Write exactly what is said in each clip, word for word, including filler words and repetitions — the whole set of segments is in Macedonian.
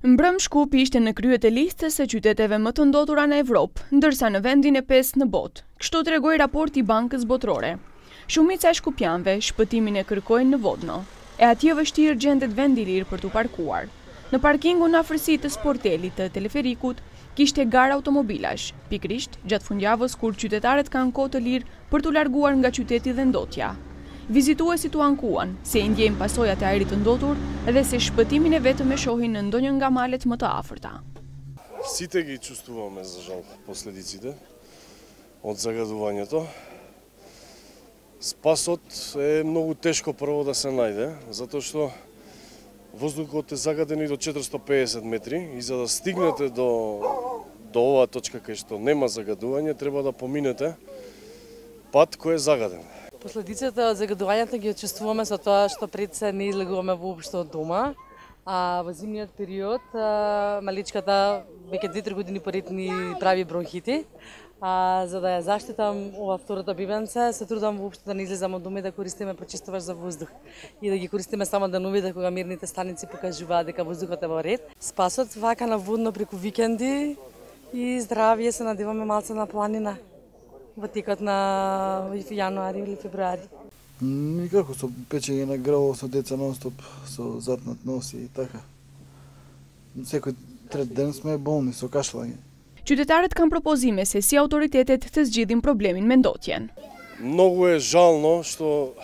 Mbrëm Shkupi ishte në kryet e listës së qyteteve më të ndotura në Evropë, ndërsa në vendin e pesë në botë. Kështu tregoi raporti i Bankës Botërore. Shumica e shkupianëve shpëtimin e kërkojnë në Vodno, e atje vështirë gjendet vend i lirë për t'u parkuar. Në parkingun në afërsi të sportelit të teleferikut kishte garë automobilash, pikrisht gjatë fundjavës kur qytetarët kanë kohë të lirë për t'u larguar nga qyteti dhe ndotja. Vizituesit u ankuan se i ndjejnë pasojat e ajrit të ndotur dhe se shpëtimin e vetëm e shohin në ndonjë nga malet më të afërta. Сите ги чувствуваме, за жал, последиците од загадувањето. Спасот е многу тешко прво да се најде, затоа што воздухот е загаден и до четиристотини и педесет метри и за да стигнете до до оваа точка кај што нема загадување, треба да поминете пат кој е загаден. Последиците од загадувањето ги чувствуваме со тоа што пред се не излегуваме воопшто од дома, а во зимниот период маличката веќе две-три години поред ни прави бронхити. А за да ја заштитам ова втората бебенце, се трудам воопшто да не излезам од дома и да користиме почистуваш за воздух и да ги користиме само деновите кога мерните станици покажуваат дека воздухот е во ред. Спасот вака на Водно преку викенди и здравје се надеваме малце на планина во текот на јануари или февруари. Никако, со печење на грало со деца нон-стоп, со запнат нос и така. Секој трет ден сме болни со кашлање. Qytetarët kanë propozime se si autoritetet të zgjidhin problemin me ndotjen. Многу е жално што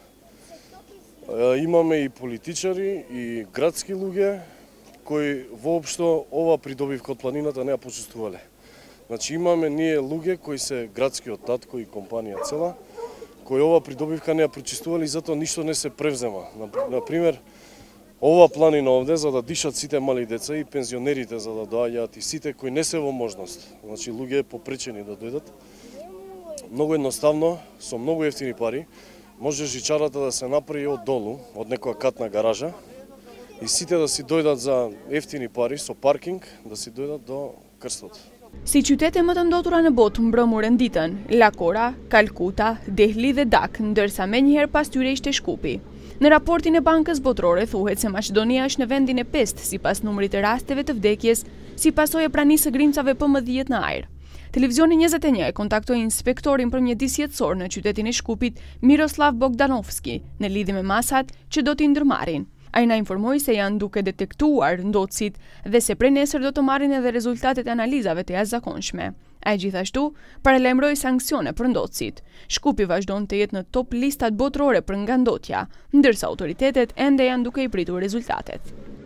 имаме и политичари и градски луѓе кои воопшто ова придобивка од планината не ја почувствувале. Значи имаме ние луѓе кои се градскиот татко и компанија цела, кои ова придобивка не ја прочистували и затоа ништо не се превзема. Например, ова планина овде за да дишат сите мали деца и пензионерите за да доаѓаат и сите кои не се во можност. Значи луѓе попречени да дојдат. Многу едноставно, со многу ефтини пари, може жичарата да се направи од долу, од некоја катна гаража и сите да си дојдат за ефтини пари со паркинг, да си дојдат до крстот. Si qytete më të ndotura në botë mbrëmu renditën, Lakora, Kalkuta, Dehli dhe Dak, ndërsa me njëherë pas tyre ishte Shkupi. Në raportin e Bankës Botërore thuhet se Maqedonia është në vendin e pestë sipas numrit të rasteve të vdekjes si pasojë e pranisë së grimcave P M dhjetë në ajër. Televizioni njëzet e një e kontaktoi inspektorin përmjetësi jetësor në qytetin e Shkupit, Miroslav Bogdanovski, në lidhje me masat që do t'i ndërmarrin. Ai na informoi se janë duke detektuar ndotësit dhe se prej nesër do të marrin edhe rezultatet e analizave të jashtëzakonshme. Ai gjithashtu paralajmëroi sanksione për ndotësit. Shkupi vazhdon të jetë në top listat botërore për nga ndotja, ndërsa autoritetet ende janë duke i pritur rezultatet.